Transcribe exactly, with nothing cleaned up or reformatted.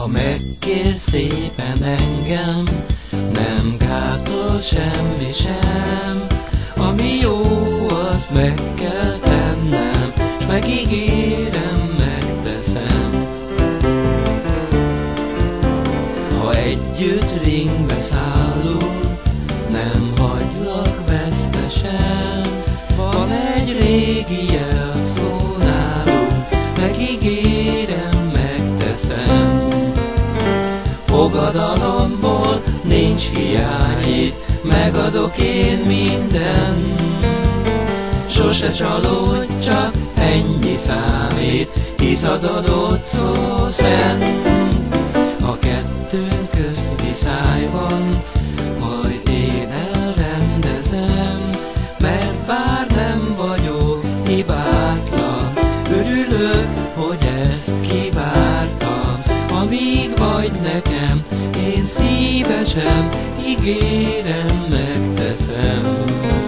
Ha megkér szépen engem, nem gátol semmi sem. Ami jó, azt meg kell tennem, s megígérem, megteszem. Ha együtt ringbe szállunk, nem hagylak vesztesen. Van egy régi jelszó nálunk, megígérem, megteszem. Fogadalomból nincs hiány itt, megadok én minden. Sose csalódj, csak ennyi számít, hisz az adott szó szent. A kettőnk közt viszály van, majd én elrendezem, mert bár nem vagyok hibátlan, örülök, hogy ezt kivártam. Amíg vagy nekem, én szívesen ígérem, megteszem.